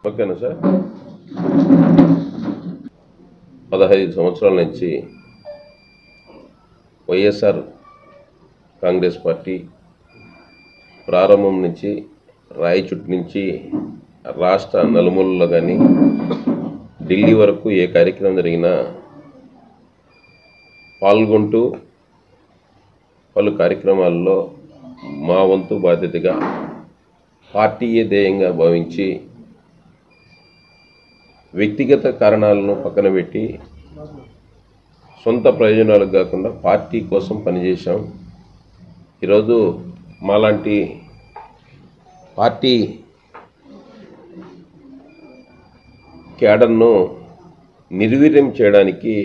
ఓకేనా సార్? 15 సంవత్సరాల నుంచి వైఎస్ఆర్ కాంగ్రెస్ పార్టీ ప్రారంభం నుంచి రాయచూట్ నుంచి రాష్ట్ర నలుమూలల్లో కానీ ఢిల్లీ వరకు ఏ కార్యక్రమం జరిగినా పాల్గొంటూ పలు కార్యక్రమాల్లో మా వంతు బాధ్యతగా పార్టీయే ధ్యేయంగా భావించి వ్యక్తిగత కారణాలను పక్కన పెట్టి సొంత ప్రయోజనాలకు కాకుండా పార్టీ కోసం పనిచేశాం. ఈరోజు మాలాంటి పార్టీ క్యాడర్ను నిర్వీర్యం చేయడానికి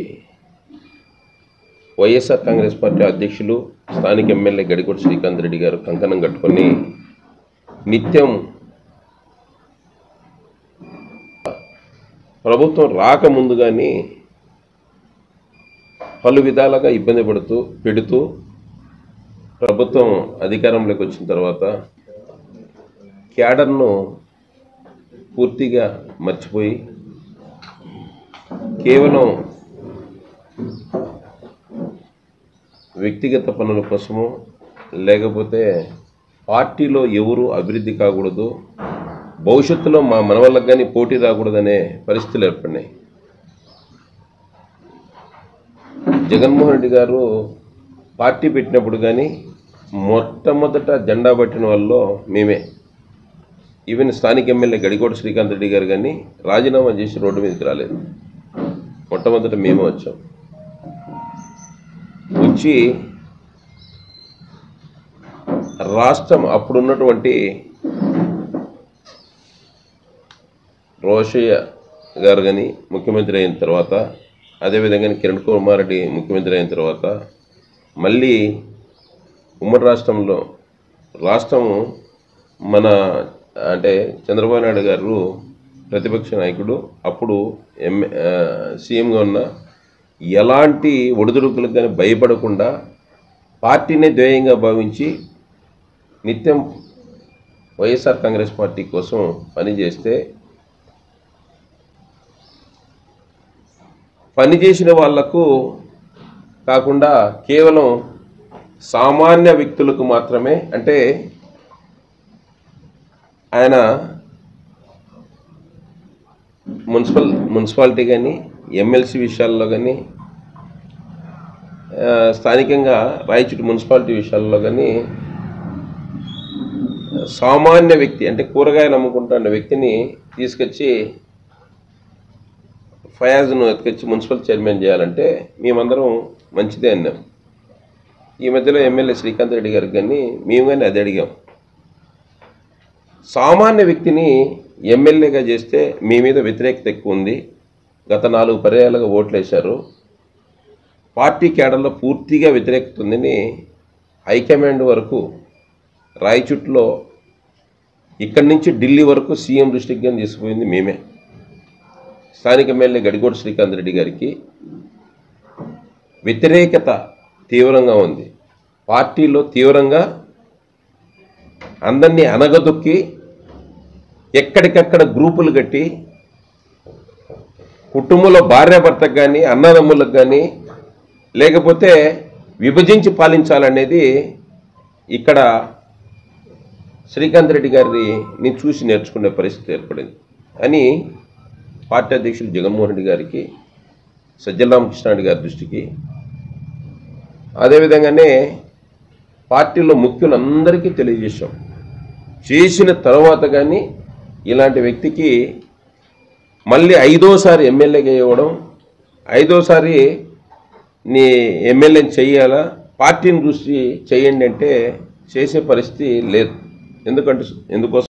వైఎస్ఆర్ కాంగ్రెస్ పార్టీ అధ్యక్షులు స్థానిక ఎమ్మెల్యే గడికోట శ్రీకాంత్ రెడ్డి గారు కంకణం కట్టుకొని నిత్యం ప్రభుత్వం రాకముందు కానీ పలు విధాలుగా ఇబ్బంది పెడుతూ ప్రభుత్వం అధికారంలోకి వచ్చిన తర్వాత క్యాడర్ను పూర్తిగా మర్చిపోయి కేవలం వ్యక్తిగత పనుల కోసము లేకపోతే పార్టీలో ఎవరు అభివృద్ధి కాకూడదు, భవిష్యత్తులో మా మనవళ్ళకు కానీ పోటీ రాకూడదనే పరిస్థితులు ఏర్పడినాయి. జగన్మోహన్ రెడ్డి గారు పార్టీ పెట్టినప్పుడు కానీ మొట్టమొదట జెండా పట్టిన వాళ్ళలో మేమే. ఈవెన్ స్థానిక ఎమ్మెల్యే గడికోట శ్రీకాంత్ రెడ్డి గారు కానీ రాజీనామా చేసి రోడ్డు మీదకి రాలేదు. మొట్టమొదట మేమే వచ్చాం. వచ్చి రాష్ట్రం అప్పుడున్నటువంటి రోషయ్య గారు కానీ ముఖ్యమంత్రి అయిన తర్వాత, అదేవిధంగా కిరణ్ కుమార్ రెడ్డి ముఖ్యమంత్రి అయిన తర్వాత మళ్ళీ ఉమ్మడి రాష్ట్రము మన అంటే చంద్రబాబు నాయుడు గారు ప్రతిపక్ష నాయకుడు, అప్పుడు సీఎంగా ఉన్న ఎలాంటి ఒడిదుడుకులకు కానీ భయపడకుండా పార్టీనే ధ్యేయంగా భావించి నిత్యం వైఎస్ఆర్ కాంగ్రెస్ పార్టీ కోసం పనిచేస్తే పనిచేసిన వాళ్లకు కాకుండా కేవలం సామాన్య వ్యక్తులకు మాత్రమే, అంటే ఆయన మున్సిపాలిటీ కానీ ఎమ్మెల్సీ విషయాల్లో కానీ స్థానికంగా రాయచూట్ మున్సిపాలిటీ విషయాల్లో కానీ సామాన్య వ్యక్తి అంటే కూరగాయలు అమ్ముకుంటున్న వ్యక్తిని తీసుకొచ్చి ఫయాజ్ను ఎత్తుకొచ్చి మున్సిపల్ చైర్మన్ చేయాలంటే మేమందరం మంచిదే అన్నాం. ఈ మధ్యలో ఎమ్మెల్యే శ్రీకాంత్ రెడ్డి గారికి కానీ మేము కానీ అది అడిగాం. సామాన్య వ్యక్తిని ఎమ్మెల్యేగా చేస్తే మీ మీద వ్యతిరేకత ఎక్కువ ఉంది, గత 4 పర్యాయాలుగా ఓట్లు వేశారు, పార్టీ క్యాడర్లో పూర్తిగా వ్యతిరేకత ఉందని హైకమాండ్ వరకు రాయచూట్లో ఇక్కడి నుంచి ఢిల్లీ వరకు సీఎం దృష్టికి కానీ తీసుకుపోయింది మేమే. స్థానిక ఎమ్మెల్యే గడికోట శ్రీకాంత్ రెడ్డి గారికి వ్యతిరేకత తీవ్రంగా ఉంది. పార్టీలో తీవ్రంగా అందరినీ అనగదొక్కి ఎక్కడికక్కడ గ్రూపులు కట్టి కుటుంబంలో భార్యాభర్తకు కానీ అన్నదమ్ములకు కానీ లేకపోతే విభజించి ఇక్కడ శ్రీకాంత్ రెడ్డి గారిని చూసి నేర్చుకునే పరిస్థితి ఏర్పడింది అని పార్టీ అధ్యక్షులు జగన్మోహన్ రెడ్డి గారికి, సజ్జల రామకృష్ణారెడ్డి గారి దృష్టికి, అదేవిధంగానే పార్టీలో ముఖ్యులందరికీ తెలియజేశాం. చేసిన తర్వాత కానీ ఇలాంటి వ్యక్తికి మళ్ళీ 5వసారి ఎమ్మెల్యేగా ఇవ్వడం, 5వసారి నీ ఎమ్మెల్యేని చెయ్యాలా, పార్టీని చూసి చేయండి అంటే చేసే పరిస్థితి లేదు. ఎందుకోసం